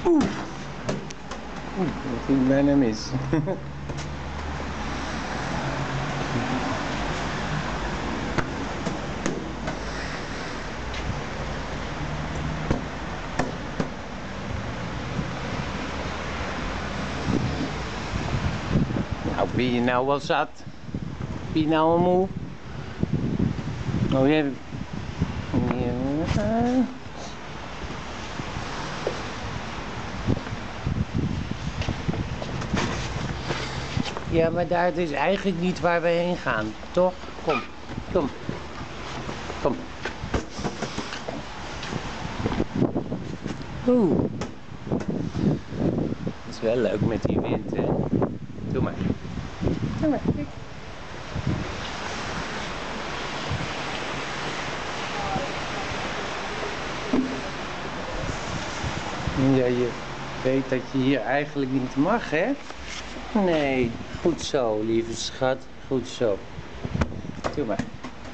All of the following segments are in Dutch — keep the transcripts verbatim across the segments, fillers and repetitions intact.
Oeh. Oeh, dat ging bijna mis. Nou, ben je nou wel zat? Ben je nou al moe? Oh, jij... Ja. Ja, maar daar is eigenlijk niet waar we heen gaan, toch? Kom, kom, kom. Oeh. Het is wel leuk met die wind, hè? Doe maar. Doe maar, kijk. Ja, je weet dat je hier eigenlijk niet mag, hè? Nee, goed zo, lieve schat. Goed zo. Doe maar.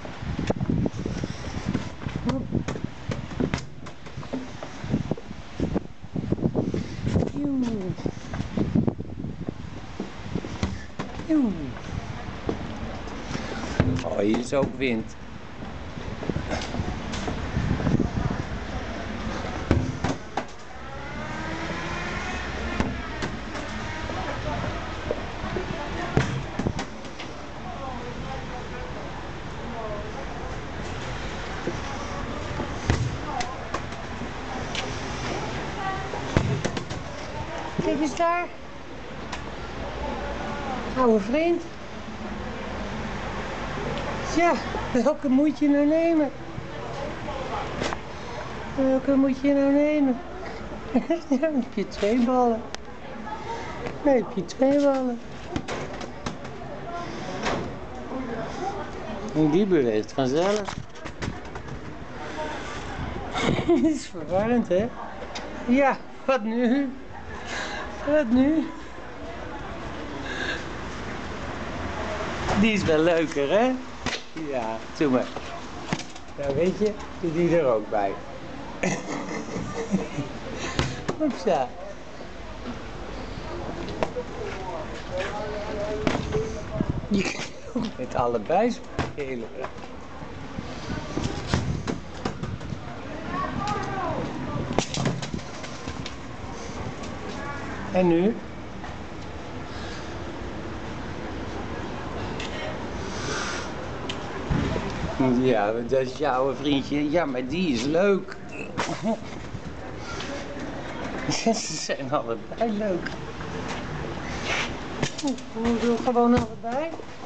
Oh, hier is ook wind. Kijk eens daar. Oude vriend. Ja, welke moet je nou nemen? Welke moet je nou nemen? Ja, dan heb je twee ballen. Dan heb je twee ballen. En die beweegt vanzelf. Het is verwarrend, hè? Ja, wat nu? Wat nu? Die is wel leuker, hè? Ja, doe maar. Nou, weet je, doe die er ook bij. Hopsa. Je kan ook met allebei spelen. En nu? Ja, dat is jouw vriendje. Ja, maar die is leuk. Ze zijn allebei leuk. We doen gewoon allebei.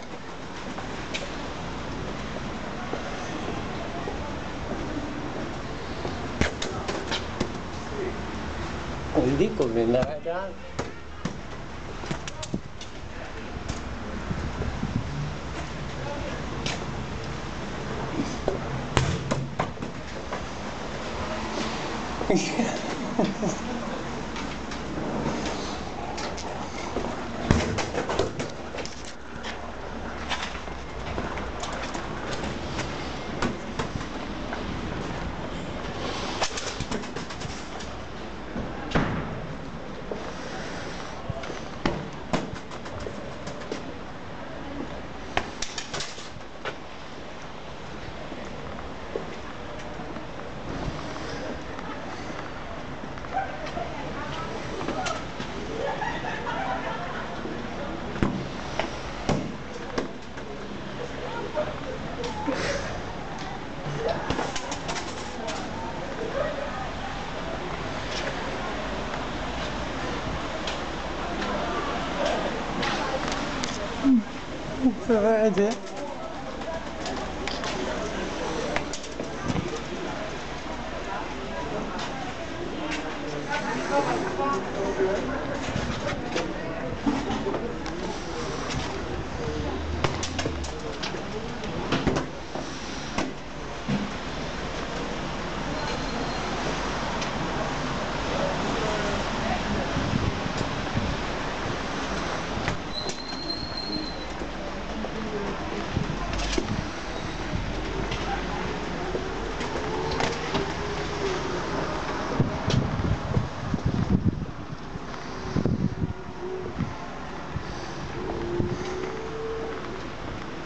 En die komt weer naar daar. Verwaard, hè?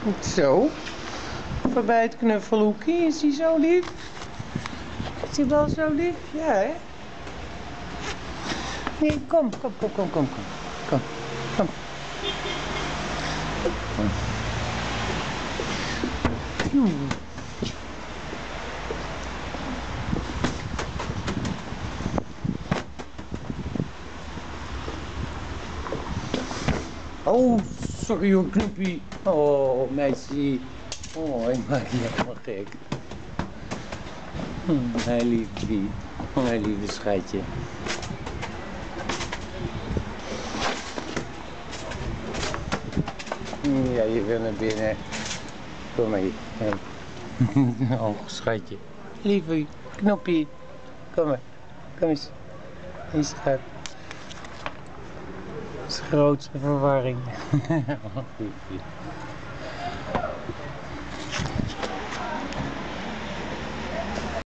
Goed zo. Voorbij het knuffelhoekje, is hij zo lief? Is hij wel zo lief? Ja, hè? Nee, kom, kom, kom, kom, kom, kom. Kom, kom. Kom. Hmm. Oh, sorry hoor, Knoepie. Oh, meisje. Oh, ik maak je helemaal gek. Hm, mijn liefie. Mijn lieve schatje. Ja, je wil naar binnen. Kom maar hier. Hey. Oh, schatje. Lieve Knoepie. Kom maar. Kom eens. Hier staat. Dat is grootste verwarring. Oh, liefie.